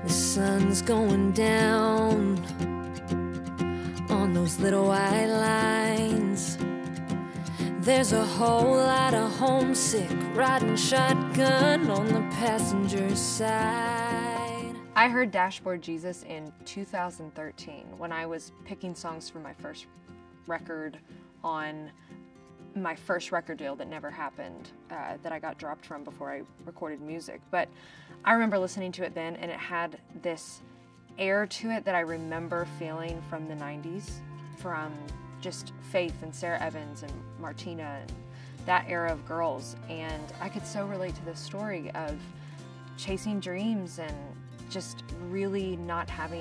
The sun's going down on those little white lines. There's a whole lot of homesick riding shotgun on the passenger side. I heard Dashboard Jesus in 2013 when I was picking songs for my first record on my first record deal that never happened, that I got dropped from before I recorded music. But I remember listening to it then, and it had this air to it that I remember feeling from the 90s, from just Faith and Sarah Evans and Martina and that era of girls. And I could so relate to this story of chasing dreams and just really not having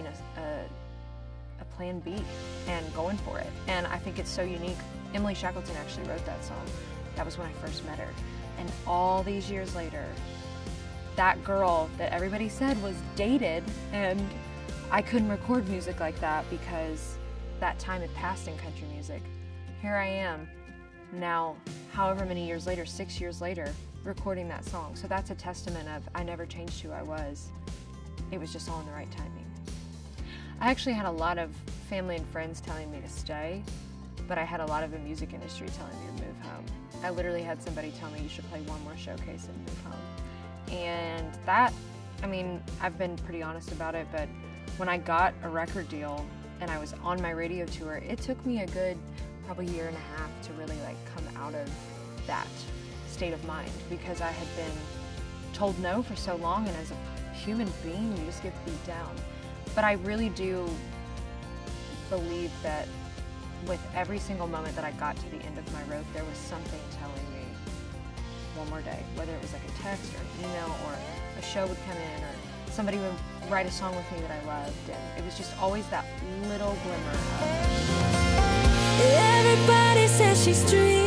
a plan B and going for it. And I think it's so unique. Emily Shackleton actually wrote that song. That was when I first met her. And all these years later, that girl that everybody said was dated, and I couldn't record music like that because that time had passed in country music. Here I am now, however many years later, 6 years later, recording that song. So that's a testament of I never changed who I was. It was just all in the right timing. I actually had a lot of family and friends telling me to stay, but I had a lot of the music industry telling me to move home. I literally had somebody tell me you should play one more showcase and move home. And that, I mean, I've been pretty honest about it, but when I got a record deal and I was on my radio tour, it took me a good probably year and a half to really like come out of that state of mind, because I had been told no for so long, and as a human being, you just get beat down. But I really do believe that with every single moment that I got to the end of my rope, there was something telling me one more day, whether it was like a text or an email, or a show would come in, or somebody would write a song with me that I loved, and it was just always that little glimmer of... Everybody says she's dreaming.